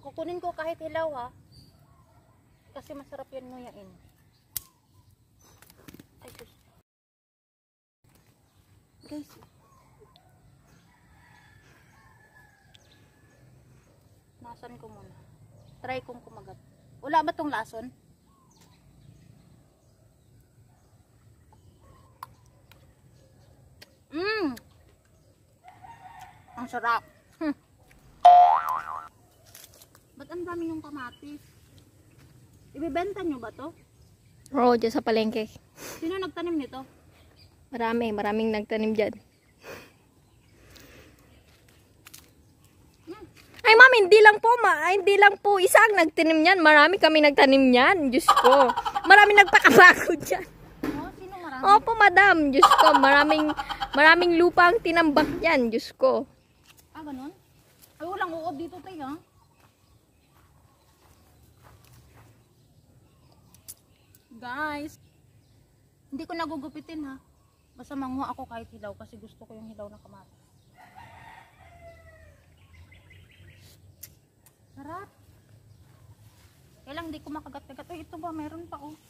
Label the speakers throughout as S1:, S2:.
S1: Kukunin ko kahit hilaw ha. Kasi masarap yan nguyain. Ay, Diyos. Guys. Lasan ko muna. Try kong kumagat. Wala ba tong lason? Ang sarap. Ba't ang dami yung kamatis? Ibibenta nyo ba to?
S2: Oo, dyan sa palengke.
S1: Sino nagtanim nito?
S2: Maraming nagtanim dyan. Ay ma'am, hindi lang po isa ang nagtanim niyan. Marami kami nagtanim niyan. Diyos ko. Marami nagpakabako dyan.
S1: Oh, sino marami?
S2: Opo, madam. Diyos ko. Maraming lupa ang tinambak dyan. Diyos ko.
S1: Ah, ganun? Ay, walang uob dito tayo, ha? Guys, hindi ko nagugupitin, ha? Basta manguha ako kahit hilaw kasi gusto ko yung hilaw na kamatis. Sarap. Kaya lang hindi ko makagat-kagat. Ay, ito ba? Meron pa, oh.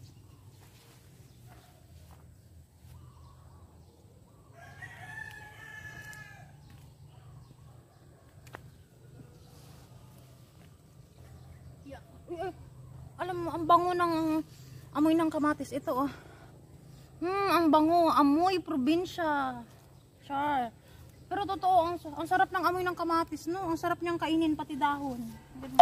S1: Yeah. Ay, alam mo, ang bango ng amoy ng kamatis. Ito, oh. Ang bango. Amoy probinsya. Char. Pero totoo, ang sarap ng amoy ng kamatis, no? Ang sarap niyang kainin, pati dahon. Diba?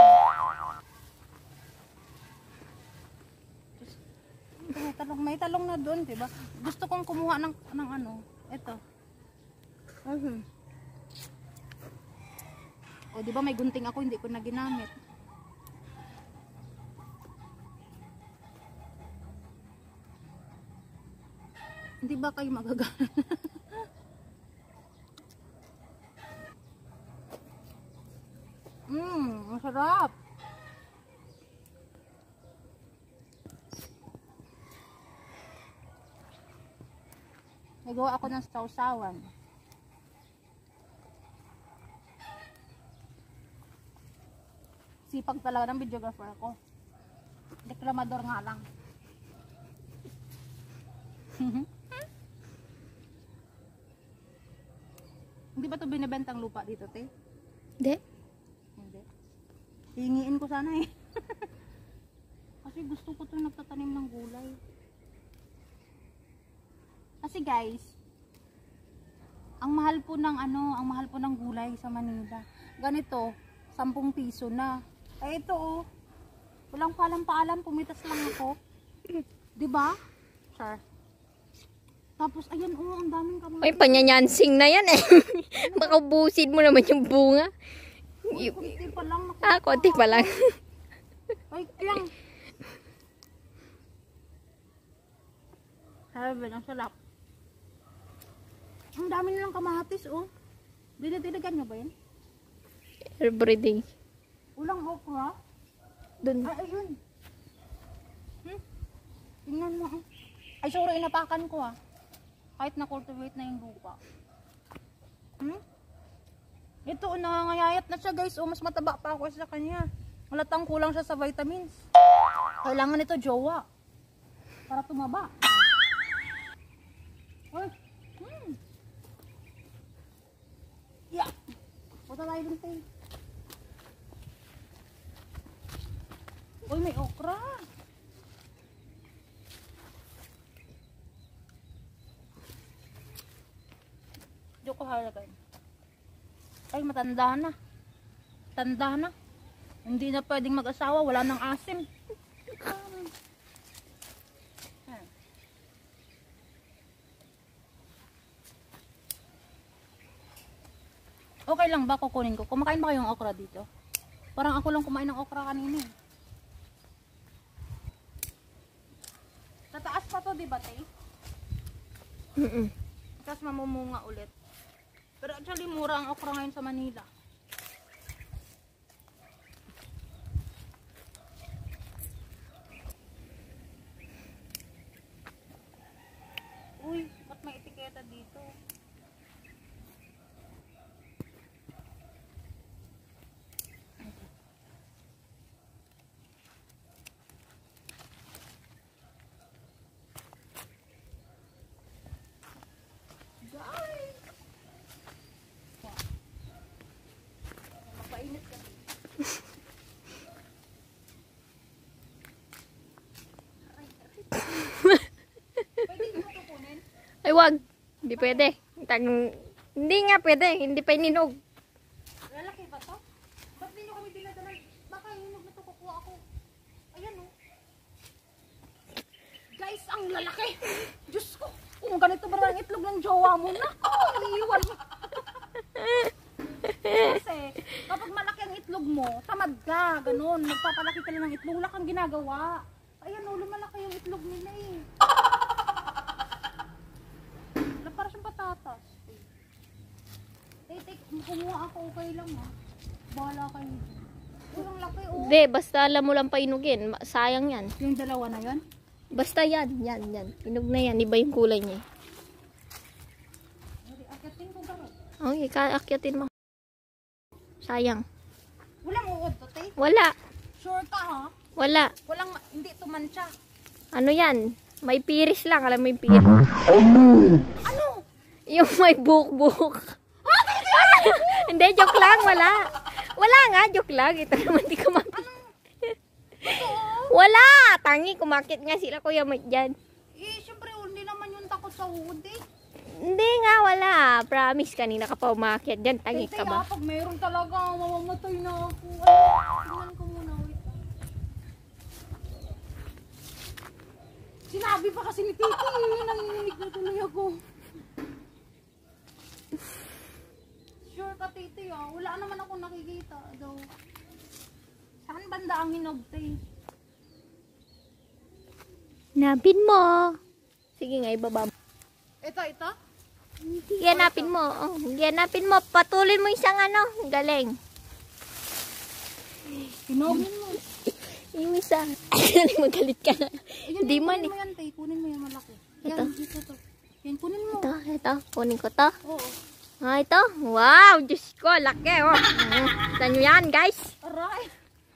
S1: May talong na doon, diba? Gusto kong kumuha ng ano, ito. O, diba may gunting ako, hindi ko na ginamit. Hindi ba kayo magagana? Masarap. Nagawa ako ng sausawan. Sipag talaga ng videographer ko. Deklamador nga lang. Hindi ba ito binibentang lupa dito, te?
S2: Hindi.
S1: Hindi. Hingiin ko sana eh. Kasi gusto ko ito nagtatanim ng gulay. Kasi guys, ang mahal po ng gulay sa Manila. Ganito, 10 piso na. Eh ito oh, walang paalam, pumitas lang ako. 'Di ba? Sure. Tapos ayan oh, ang daming kamatis.
S2: Ay, panyanyansing na yan eh. Baka ubusin mo naman yung bunga.
S1: Konti pa lang.
S2: Konti pa lang.
S1: Ay, kaya. Sabi, ang sarap. Ang dami nilang kamatis, oh. Dinidiligan nyo ba yun?
S2: Everyday.
S1: Ulang okra?
S2: Dun.
S1: Ay, ayun. Tingnan mo, oh. Ay, sorry, inapakan ko, ah. Kahit na-cultivate na yung lupa. Ito, nangangayayat na siya, guys. Oh, mas mataba pa ako sa kanya. Malatang kulang siya sa vitamins. Kailangan ito, jowa. Para tumaba. Ay, yeah. Punta tayo dun tayo. Uy, may okra. Diyo ko halagay. Ay, matanda na. Tanda na. Hindi na pwedeng mag-asawa. Wala nang asim. Okay lang ba kukunin ko? Kumakain ba kayong okra dito? Parang ako lang kumain ng okra kanina. Tataas pa to, di ba, Tay? Tapos mamumunga ulit. Pero actually, mura ang okra ngayon sa Manila. Uy, ba't may etiketa dito?
S2: Ay, wag. Hindi pwede. Hindi nga pwede. Hindi pa ininog.
S1: Lalaki ba to? Ba't di nyo kami dinadala? Baka hinog na to, kukuha ako. Ayan oh. Guys, ang lalaki. Diyos ko. Kung ganito ba ang itlog ng jowa mo na? Iiwan mo. Kasi, kapag malaki ang itlog mo, tamad ka, ganun. Magpapalaki ka lang ng itlog, wala kang ginagawa. Ayan o, lumalaki yung itlog nila eh. Wala, para siyang patatas. Kumuha ako, okay lang ha. Bahala kayo. Ang laki oh.
S2: Hindi, basta alam mo lang painugin. Sayang yan.
S1: Yung dalawa na yun?
S2: Basta yan. Inog na yan. Iba yung kulay niya.
S1: Akitin ko garo.
S2: Okay, akyatin mo. Sayang.
S1: Walang uod to, te?
S2: Wala.
S1: Sure ka ha?
S2: Wala.
S1: Walang, hindi tumansya.
S2: Ano yan? May piris lang. Alam mo yung piris?
S1: Ano?
S2: Yung may buhok-buhok. Hindi, joke lang. Wala. Wala nga, joke lang. Ito naman di kumakit. Wala. Tangi, kumakit nga sila Kuya Mike dyan.
S1: Eh, syempre, hindi naman yung takot sa uod eh.
S2: Hindi nga, wala. Promise, kanina ka pa umakit dyan. Tangi ka ba?
S1: Pag mayroon talaga, mamamatay na ako. Tingnan ko muna, wait. Sinabi pa kasi ni Titi, nanginginig na tuloy ako. Sure ka, Titi, ah. Wala naman ako nakikita daw. Saan banda ang hinog, te?
S2: Napin mo. Sige nga, ibaba mo.
S1: Ito?
S2: Gihanapin mo. Oh, gihanapin mo. Patuloy mo isang ano. Galing.
S1: Hinogin mo.
S2: Yung isa. Magalit ka na. Hindi man
S1: Kunin mo yan, te. Kunin mo yan malaki.
S2: Ito.
S1: Yan, dito to. Yan, kunin mo.
S2: Ito. Kunin ko to.
S1: Oo.
S2: Ah, ito. Wow, Diyos ko. Laki, oh. Saan nyo yan, guys?
S1: Aray.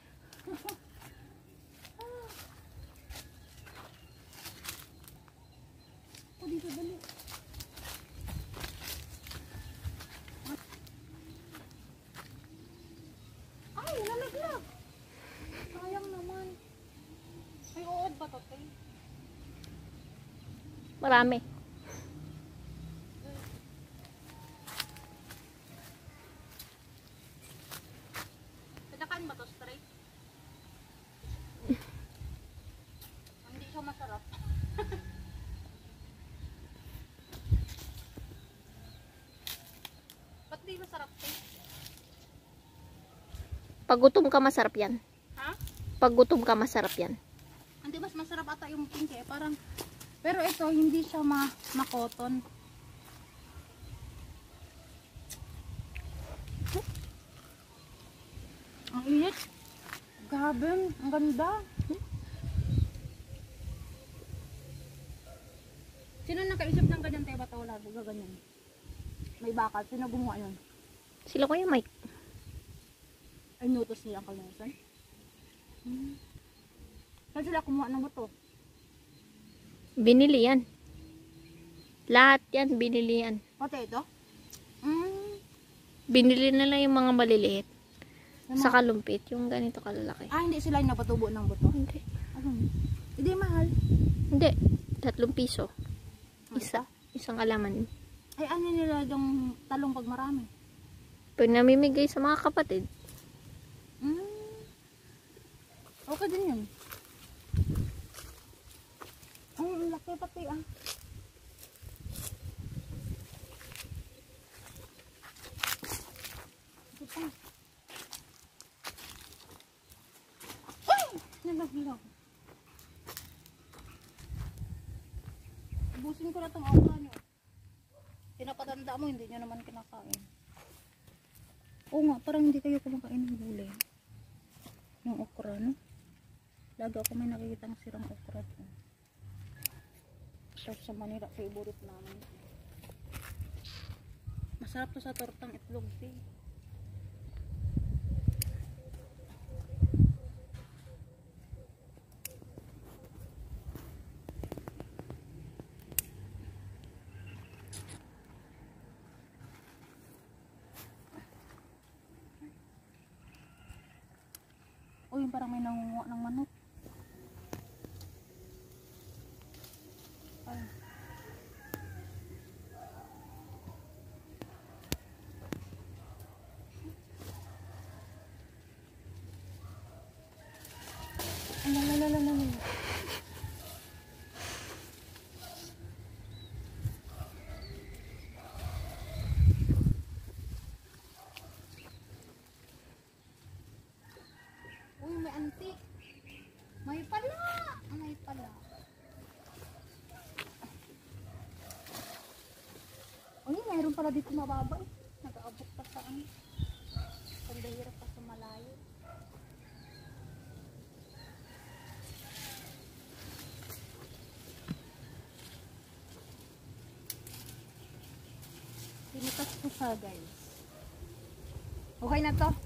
S1: O, dito, dali. Ay, nalaglag. Sayang naman. May uod ba to, te?
S2: Marami.
S1: Sadakan ba to straight? Hindi siya masarap. Ba't di masarap, te?
S2: Pag gutom ka, masarap yan.
S1: Ha?
S2: Pag gutom ka, masarap yan.
S1: Hindi, mas masarap ata yung pink eh. Parang, pero ito, hindi siya ma-cotton. Ang init. Grabe, ang ganda. Sino nakaisip ng ganyan tayo? Ba't wala gaganyan? May bakal. Sino gumawa yun?
S2: Sila Kuya Mike.
S1: Ay, notice niya ang kalunsan. Saan sila kumuha ng buto?
S2: Binili yan. Lahat yan, binili yan.
S1: Pati ito?
S2: Binili nila yung mga maliliit. Sa kalumpit, yung ganito kalalaki.
S1: Ah, hindi sila yung napatubo ng buto?
S2: Hindi.
S1: Ano? Hindi mahal.
S2: Hindi. 3 piso. Isa. Isang alaman.
S1: Ay, ano nila yung talong pag marami?
S2: Pag namimigay sa mga kapatid.
S1: Okay din yun. Ang laki pati ah. Ito pa. Ay! Nalaglag. Ubusin ko na itong okra nyo. Pinapatanda mo, hindi nyo naman kinakain. Oo nga, parang hindi kayo kumakain ng gulay. Yung okra, no? Lagi ako may nakikita ng sirang okra to. Sarap sa Manila, favorite namin. Masarap to sa tortang itlog, eh. Uy, parang may nangunguha ng manok. Ay. Uy, may antik. May pala. May pala. Uy, mayroon pala dito mababa eh. Nag-aabot pa sa ano. Pagdahirap pa sa malayo. Pinitas ko siya guys. Okay na to.